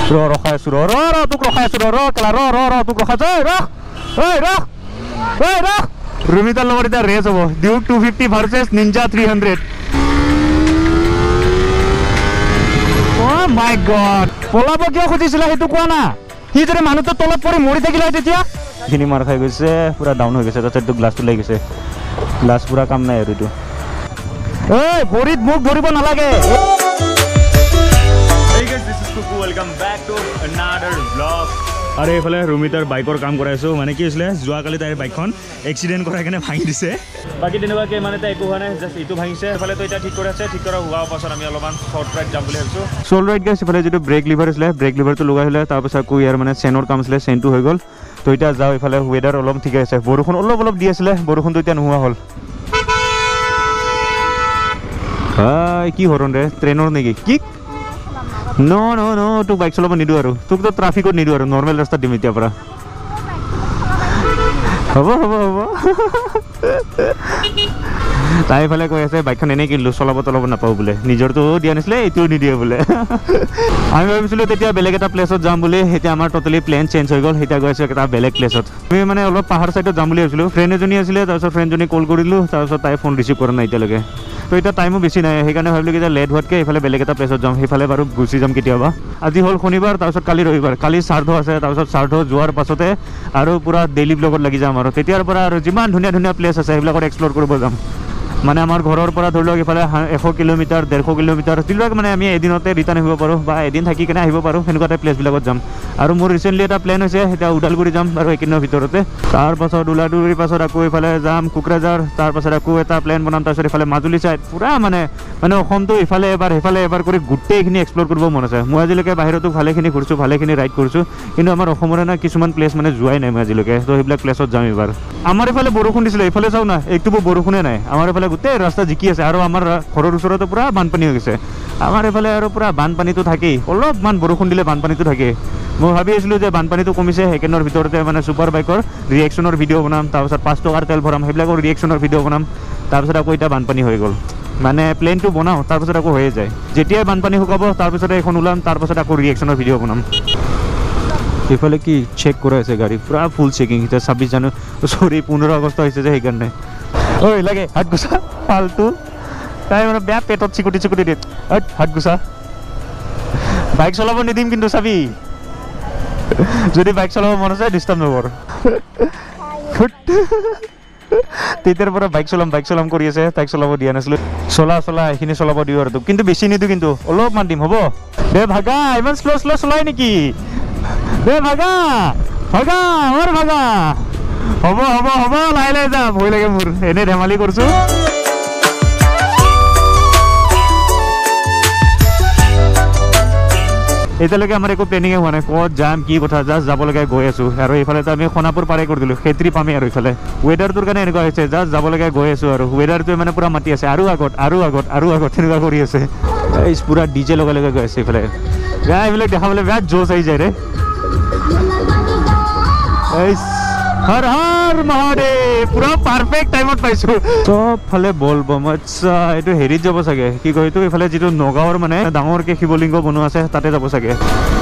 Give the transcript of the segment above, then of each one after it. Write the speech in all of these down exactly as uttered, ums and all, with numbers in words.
ৰ ৰখাই আছো ৰ ৰ তোক ৰখাই আছো ৰ কেলা ৰ ৰ ৰ তোক ৰখাই ঐ ৰখ ঐ ৰখ ঐ ৰখ ৰুমিতাৰ লগত এতিয়া ৰেচ হ'ব Duke two fifty versus Ninja three hundred oh' my god পলাব কিয় খুজিছিলা সেইটো কোৱা না সি যদি মানুহটো তলত পৰি মৰি থাকিলে তেতিয়া খিনি মাৰ খাই গৈছে পুৰা ডাউন হৈ গৈছে তাতে গ্লাছটো লাগি গৈছে গ্লাছ পুৰা কাম নাই আৰু এইটো ঐ ভৰিত মুখ ধৰিব নালাগে Welcome back to another vlog. আরে এফালে রুমিতার বাইকৰ কাম কৰাইছো মানে কি হৈছিলে যোৱাকালি তাইৰ বাইকখন এক্সিডেন্ট কৰাই কেনে ভাঙি দিছে বাকি তেনেকুৱাকে মানে তাই একো হোৱা নাই জাস্ট ইটো ভাঙিছে এফালে তো এটা ঠিক কৰি আছে ঠিক কৰা হোৱাৰ পাছত আমি অলপমান শৰ্ট ৰাইড যাম বুলি ভাবিছো সোল ৰাইড গাইছ এফালে যেটো ব্ৰেক লিভাৰ আছিলে ব্ৰেক লিভাৰটো লগাই হলে তাৰ পাছত কো ইয়াৰ মানে চেনৰ কাম আছিলে চেনটো হৈ গল তো এটা যাও এফালে ওয়েদাৰ অলপ ঠিক আছে বৰষুণ অলপ অলপ দি আছিলে বৰষুণটো এতিয়া নোহোৱা হল হাই কি হৰন ৰে ট্ৰেইনৰ নেকি কি No, no, no, tu bike চলাব নিদু আৰু তুক তো ট্ৰাফিকত নিদু আৰু নৰমাল ৰাস্তা দিম এতিয়া পৰা হ'ব হ'ব হ'ব তাই ফালে কৈ আছে বাইকখন এনে কিনলো চলাব তলাব নাপাও বোলে নিজৰটো দিয়া নাছিলে এইটো নিদিয়ে বোলে আমি ভাবিছিলো তেতিয়া বেলেগ এটা প্লেছত যাম বুলি এতিয়া আমাৰ টোটালি প্লেন চেঞ্জ হৈ গল এতিয়া গৈ আছো এটা বেলেগ প্লেছত আমি মানে অলপ পাহাৰ সাইডত যাম বুলি ভাবিছিলো ফ্ৰেণ্ড এজনী আছিলে তাৰপিছত ফ্ৰেণ্ডজনী কল কৰিলো তাৰপিছত তাই ফোন ৰিচিভ কৰা নাই এতিয়ালৈকে তো এটা টাইমো বেছি নাই সেইকাৰণে ভাবিলো যে লেট হোৱাতকৈ এইফালে বেলেগ এটা প্লেছত যাম সেইফালে বাৰু গুচি যাম কেতিয়াবা আজি হ'ল শনিবাৰ তাৰপিছত কালি ৰবিবাৰ কালি শ্ৰাদ্ধ আছে তাৰপিছত শ্ৰাদ্ধ যোৱাৰ পাছতে আৰু পুৰা ডেইলি ব্লগত লাগি যাম আৰু তেতিয়াৰ পৰা আৰু যিমান ধুনীয়া ধুনীয়া প্লেচ আছে সেইবিলাকত এক্সপ্ল'ৰ কৰিব যাম মানে আমাৰ ঘৰৰ পৰা ধৰি লওক ইফালে এশ কিলোমিটাৰ ডেৰশ কিলোমিটাৰ যিবিলাক মানে আমি এদিনতে ৰিটাৰ্ণ আহিব পাৰোঁ বা এদিন থাকি কেনে আহিব পাৰোঁ সেনেকুৱা টাইপ প্লেচবিলাকত যাম আৰু মোৰ ৰিচেণ্টলি এটা প্লেন হৈছে এতিয়া ওদালগুৰি যাম আৰু এইকেইদিনৰ ভিতৰতে তাৰপাছত ওদালগুৰিৰ পাছত আকৌ এইফালে যাম কোকৰাঝাৰ তাৰপাছত আকৌ এটা প্লেন বনাম তাৰপিছত ইফালে মাজুলী ছাইড পূৰা মানে মানে অসমটো ইফালে এবাৰ সেইফালে এবাৰ কৰি গোটেইখিনি এক্সপ্ল'ৰ কৰিব মন আছে মই আজিলৈকে বাহিৰতো ভালেখিনি ঘূৰিছোঁ ভালেখিনি ৰাইড কৰিছোঁ কিন্তু আমাৰ অসমৰে না কিছুমান প্লেচ মানে যোৱাই নাই মই আজিলৈকে তো সেইবিলাক প্লেচত যাম এইবাৰ আমাৰ এইফালে বৰষুণ দিছিলে এইফালে চাওঁ না একটুপো বৰষুণে নাই আমাৰ এইফালে গোটেই ৰাস্তা জিকি আছে আৰু আমাৰ ঘৰৰ ওচৰতে পুৰা বানপানী হৈ গৈছে আমাৰ এইফালে আৰু পুৰা বানপানীটো থাকেই অলপমান বৰষুণ দিলে বানপানীটো থাকেই মই ভাবি আছিলোঁ যে বানপানীটো কমিছে সেইকেইদিনৰ ভিতৰতে মানে ছুপাৰ বাইকৰ ৰিয়েকশ্যনৰ ভিডিঅ' বনাম তাৰপিছত পাঁচ টকাৰ তেল ভৰাম সেইবিলাকৰ ৰিয়েকশ্যনৰ ভিডিঅ' বনাম তাৰপিছত আকৌ এতিয়া বানপানী হৈ গ'ল মানে প্লেনটো বনাওঁ তাৰপিছত আকৌ হৈয়ে যায় যেতিয়াই বানপানী শুকাব তাৰপিছতে এখন ওলাম তাৰপিছত আকৌ ৰিয়েকশ্যনৰ ভিডিঅ' বনাম এইফালে কি চেক কৰা আছে গাড়ী পুৰা ফুল চেকিং এতিয়া ছাব্বিছ জানুৱাৰী চৰি পোন্ধৰ আগষ্ট হৈছে যে সেইকাৰণে ঐ লাগে হাত গুছা ফাল্টু তাই মানে বেয়া পেটত চিকুটি চিকুটি দিয়ে হাত গুছা বাইক চলাব নিদিম কিন্তু চাবি যদি বাইক চলাব মন আছে ডিষ্টাৰ্ব নকৰ তেতিয়াৰ পৰা বাইক চলাম বাইক চলাম কৰি আছে তাইক চলাব দিয়া নাছিলোঁ চলা চলা এইখিনি চলাব দিওঁ আৰু তোক কিন্তু বেছি নিদিওঁ কিন্তু অলপমান দিম হ'ব দে ভাগা ইমান শ্ল' শ্ল' চলাই নেকি দে ভাগা ভাগা মোৰ ভাগা হ'ব হ'ব হ'ব লাহে লাহে যা ভয় লাগে মোৰ এনেই ধেমালি কৰিছোঁ এতিয়ালৈকে আমাৰ একো প্লেনিঙে হোৱা নাই ক'ত যাম কি কথা জাষ্ট যাবলগীয়া গৈ আছোঁ আৰু এইফালেতো আমি সোণাপুৰ পাৰে কৰি দিলোঁ খেত্ৰী পামেই আৰু এইফালে ৱেডাৰটোৰ কাৰণে এনেকুৱা হৈছে জাষ্ট যাবলগীয়া গৈ আছোঁ আৰু ৱেডাৰটোৱে মানে পূৰা মাতি আছে আৰু আগত আৰু আগত আৰু আগত তেনেকুৱা কৰি আছে এই পূৰা ডিজে লগাই লগাই গৈ আছে এইফালে বেয়া এইবিলাক দেখাবলৈ বেয়া জোচ আহি যায় ৰে এই হৰ হৰ মহাদেৱ পুৰা পাৰফেক্ট টাইমত পাইছোঁ চব ফালে বল বম আচ্ছা এইটো হেৰিত যাব চাগে কি কয় এইটো এইফালে যিটো নগাঁৱৰ মানে ডাঙৰকৈ শিৱলিংগ বনোৱা আছে তাতে যাব চাগে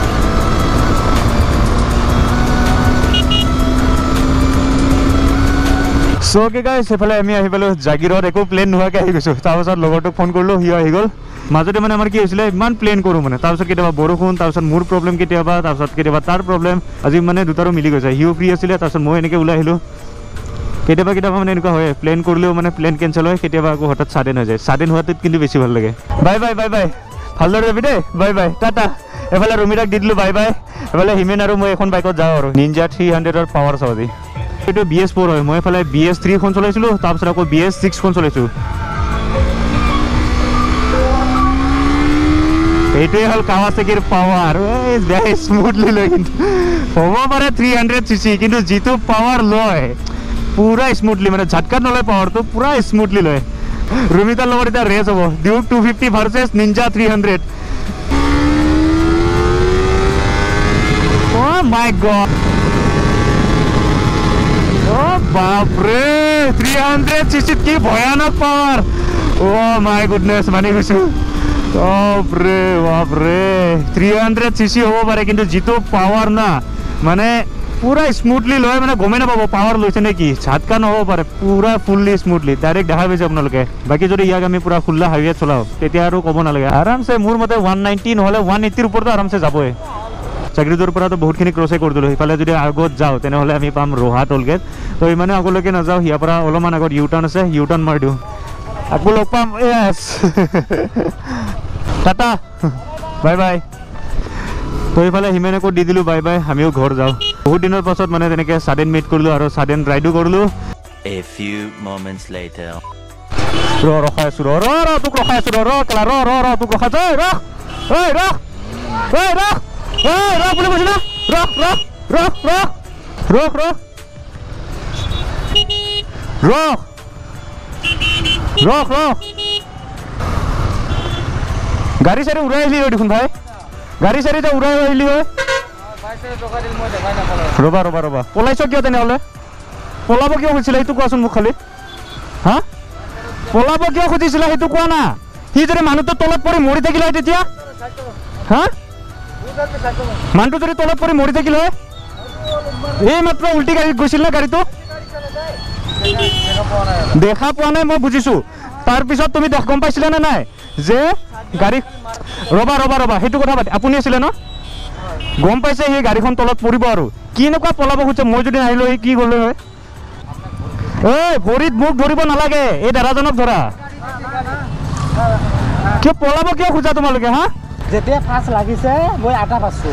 চ' কি গাইছ সেইফালে আমি আহি পালোঁ জাগিৰত একো প্লেন নোহোৱাকৈ আহি গৈছোঁ তাৰপাছত লগৰটোক ফোন কৰিলোঁ সিও আহি গ'ল মাজতে মানে আমাৰ কি হৈছিলে ইমান প্লেন কৰোঁ মানে তাৰপিছত কেতিয়াবা বৰষুণ তাৰপিছত মোৰ প্ৰব্লেম কেতিয়াবা তাৰপিছত কেতিয়াবা তাৰ প্ৰব্লেম আজি মানে দুটাৰো মিলি গৈছে সিও ফ্ৰী আছিলে তাৰপিছত মই এনেকৈ ওলাই আহিলোঁ কেতিয়াবা কেতিয়াবা মানে এনেকুৱা হয় প্লেন কৰিলেও মানে প্লেন কেঞ্চেল হয় কেতিয়াবা আকৌ হঠাৎ ছাডেন হৈ যায় ছাডেন হোৱাটোত কিন্তু বেছি ভাল লাগে বাই বাই বাই বাই ভালদৰে যাবি দেই বাই বাই টাটা এফালে ৰুমিতাক দি দিলোঁ বাই বাই এফালে হিমেন আৰু মই এখন বাইকত যাওঁ আৰু নিনজা থ্ৰী হাণ্ড্ৰেডৰ পাৱাৰ চাওঁ আজি এইটো বি এছ ফ'ৰ হয় মই এইফালে বি এছ থ্ৰীখন চলাইছিলোঁ তাৰপিছত আকৌ বি এছ ছিক্সখন চলাইছোঁ এইটোৱে হ'ল কাৱাছাকিৰ পাৱাৰ বেয়া স্মুথলি লয় কিন্তু হ'ব পাৰে থ্ৰী হাণ্ড্ৰেড চি চি কিন্তু যিটো পাৱাৰ লয় পুৰা স্মুথলি মানে ঝাটকাত নলয় পাৱাৰটো পুৰা স্মুথলি লয় ৰুমিতাৰ লগত এতিয়া ৰেচ হ'ব Duke two fifty versus Ninja three hundred oh' my god oh' বাপৰে থ্ৰী হাণ্ড্ৰেড চি চিত কি ভয়ানক পাৱাৰ অ' মাই গুডনেছ মানি গৈছোঁ বাপৰে বাপৰে থ্ৰী হাণ্ড্ৰেড চি চি হ'ব পাৰে কিন্তু যিটো পাৱাৰ না মানে পুৰা স্মুথলি লয় মানে গমেই নাপাব পাৱাৰ লৈছে নে কি ঝাটকা নহ'ব পাৰে পুৰা ফুল্লি স্মুথলি ডাইৰেক্ট দেখা পাইছে আপোনালোকে বাকী যদি ইয়াক আমি পুৰা খোলা হাইৱেত চলাওঁ তেতিয়া আৰু ক'ব নালাগে আৰামছে মোৰ মতে ওৱান নাইণ্টি নহ'লে ওৱান এইটিৰ ওপৰতো আৰামছে যাবই চাকৰিটোৰ পৰাতো বহুতখিনি ক্ৰছেই কৰি দিলোঁ সিফালে যদি আগত যাওঁ তেনেহ'লে আমি পাম ৰোহা টোল গেট তো ইমানে আগলৈকে নাযাওঁ ইয়াৰ পৰা অলপমান আগত ইউ টাৰ্ণ আছে ইউ টাৰ্ণ মাৰি দিওঁ আকৌ লগ পাম য়েছ টাটা বাই বাই তো এইফালে হিমেনকো দি দিলোঁ বাই বাই আমিও ঘৰ যাওঁ বহুত দিনৰ পাছত মানে তেনেকৈ ছাডেন মিট কৰিলোঁ আৰু ছাডেন ৰাইডো কৰিলোঁ A few moments later. ৰ ৰখাই আছোঁ ৰ ৰ ৰ তোক ৰখাই আছোঁ ৰ ৰ কেলা ৰ ৰ ৰ তোক ৰখাই আছোঁ ৰখ ঐ ৰখ ঐ ৰখ ঐ ৰখ বুলি কৈছোঁ না ৰখ ৰখ ৰখ ৰখ ৰখ ৰখ ৰখ ৰখ ৰখ গাড়ী চাৰি উৰাই আহিলি হয় দেখোন ভাই গাড়ী চাৰিটা উৰাই আহিলি হয় ৰ'বা ৰ'বা ৰ'বা পলাইছ কিয় তেনেহ'লে পলাব কিয় খুজিছিলে সেইটো কোৱাচোন মোক খালি হা পলাব কিয় খুজিছিলে সেইটো কোৱা না সি যদি মানুহটো তলত পৰি মৰি থাকিলে হয় তেতিয়া হা মানুহটো যদি তলত পৰি মৰি থাকিলে হয় এই মাত্ৰ উল্টি গাড়ীত গৈছিল নে গাড়ীটো দেখা পোৱা নাই মই বুজিছোঁ তাৰপিছত তুমি দেখ গম পাইছিলা নে নাই যে গাড়ী ৰ'বা ৰ'বা ৰ'বা সেইটো কথা পাতি আপুনি আছিলে ন গম পাইছে সেই গাড়ীখন তলত পৰিব আৰু কি এনেকুৱা পলাব খুজিছে মই যদি নাহিলোঁ সি কি গ'লে হয় ঐ ভৰিত মোক ধৰিব নালাগে এই দাদাজনক ধৰা কিয় পলাব কিয় খোজা তোমালোকে হা যেতিয়া ফাৰ্ষ্ট লাগিছে মই আটা পাইছোঁ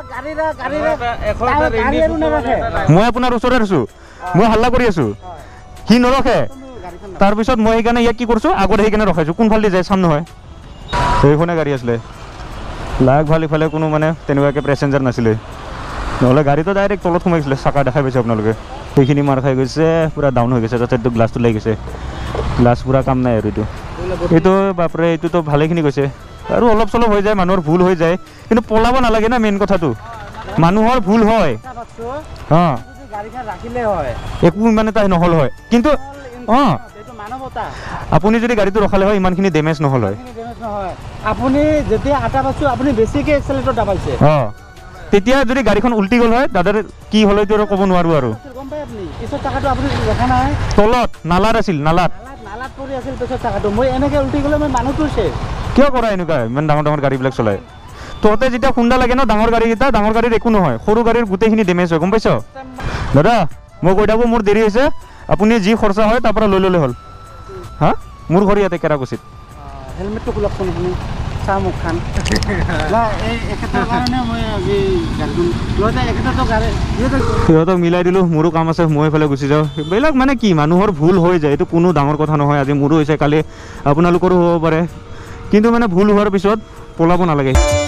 মই আপোনাৰ ওচৰত আছোঁ মই হাল্লা কৰি আছোঁ সি নৰখে তাৰপিছত মই সেইকাৰণে ইয়াক কি কৰিছোঁ আগত সেইকাৰণে ৰখাইছোঁ কোনফালে যায় চাম নহয় সেইখনে গাড়ী আছিলে লাগ ভাল ইফালে কোনো মানে তেনেকুৱাকৈ পেচেঞ্জাৰ নাছিলে নহ'লে গাড়ীটো ডাইৰেক্ট তলত সোমাইছিলে চাকা দেখাই পাইছে আপোনালোকে সেইখিনি মাৰ খাই গৈছে পুৰা ডাউন হৈ গৈছে তাতে এইটো গ্লাছটো লাগি গৈছে গ্লাছ পুৰা কাম নাই আৰু এইটো এইটো বাপৰে এইটোতো ভালেখিনি গৈছে আৰু অলপ চলপ হৈ যায় মানুহৰ ভুল হৈ যায় কিন্তু পলাব নালাগে না মেইন কথাটো মানুহৰ ভুল হয় অঁ একো ইমান এটা নহ'ল হয় কিন্তু অঁ আপুনি যদি গাড়ীটো ৰখালে হয় ইমানখিনি ডেমেজ নহ'ল হয় আপুনি যেতিয়া আটা পাইছোঁ আপুনি বেছিকৈ এক্সেলেটৰ দাবাইছে অঁ তেতিয়া যদি গাড়ীখন উল্টি গ'ল হয় দাদাৰ কি হ'ল এইটো আৰু ক'ব নোৱাৰোঁ আৰু গম পাই আপুনি পিছত চাকাটো আপুনি দেখা নাই তলত নালাত আছিল নালাত নালাত পৰি আছিল পিছত চাকাটো মই এনেকৈ উল্টি গ'লে মই মানুহটো চেছ কিয় কৰা এনেকুৱা ইমান ডাঙৰ ডাঙৰ গাড়ীবিলাক চলায় তহঁতে যেতিয়া খুন্দা লাগে ন ডাঙৰ গাড়ীকেইটা ডাঙৰ গাড়ীৰ একো নহয় সৰু গাড়ীৰ গোটেইখিনি ডেমেজ হয় গম পাইছ দাদা মই কৈ থাকোঁ মোৰ দেৰি হৈছে আপুনি যি খৰচা হয় তাৰ পৰা লৈ ল'লে হ'ল হা মোৰ ঘৰ ইয়াতে কেৰাকুচিত হেলমেটটো খোলকচোন আপুনি চাহ মোক খান এই একেটাৰ কাৰণে মই আজি গাড়ীখন লৈ যায় একেটাতো গাড়ী সিহঁতক মিলাই দিলোঁ মোৰো কাম আছে মই এইফালে গুচি যাওঁ এইবিলাক মানে কি মানুহৰ ভুল হৈ যায় এইটো কোনো ডাঙৰ কথা নহয় আজি মোৰো হৈছে কালি আপোনালোকৰো হ'ব পাৰে কিন্তু মানে ভুল হোৱাৰ পিছত পলাব নালাগে